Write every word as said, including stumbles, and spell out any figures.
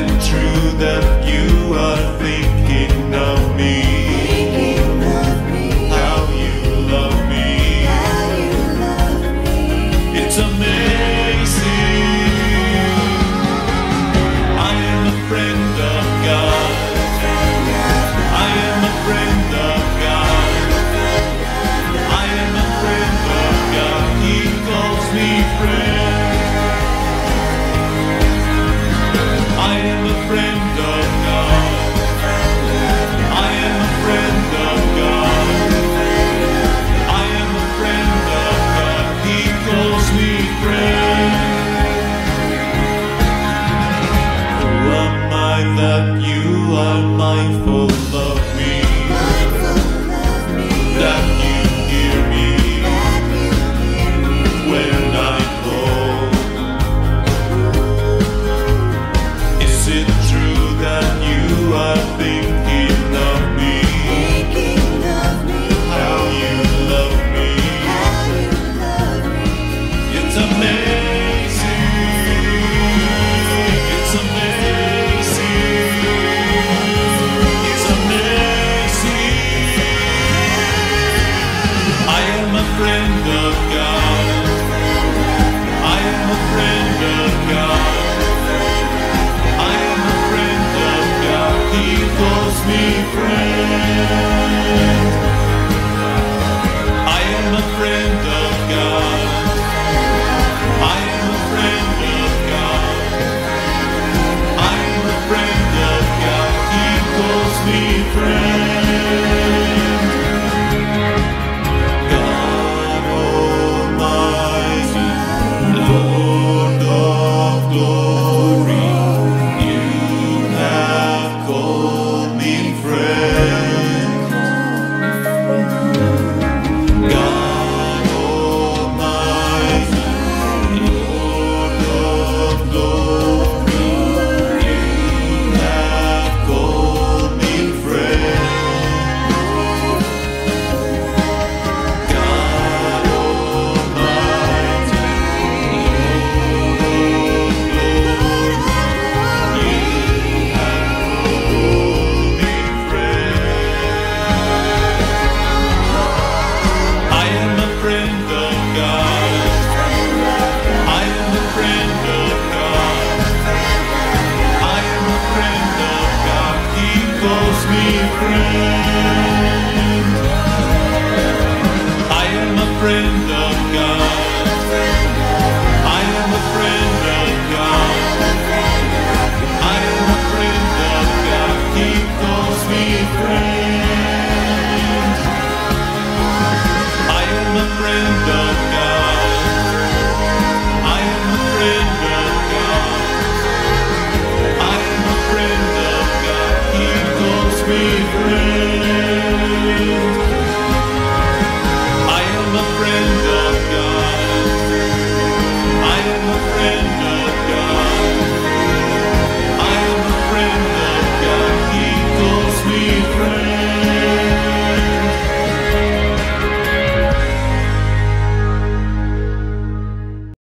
it true that you are thinking of me? Thinking of me. How you love me. How you love me. It's amazing. I am a friend of God. I am a friend of God. I am a friend of God. He calls me friend. I am a friend of God. I am a friend of God. I am a friend of God. He calls me friend. Who am I that you are mindful of me? Mindful of me. That you hear me That you hear me. when I call? Is it true that you are thinking of me? Thinking of me. How you love me. How you love me. It's amazing. It's amazing. It's amazing. I am a friend of God. I am a friend of God. I am a friend of God. He calls me friend. I am a friend of God. I am a friend of God. I am a friend of God. He calls me friend. God Almighty, Lord of glory, you have called me friend. God Almighty, Lord of glory, you have called me friend. God Almighty, Lord of glory, you have called me friend. I am a friend of God. I am a friend of God. I am a friend of God. He calls me friend. I am a friend of God. I am a friend of God. I am a friend of God. He calls me friend. I am a friend of God. I am a friend of God. I am a friend of God. He calls me friend.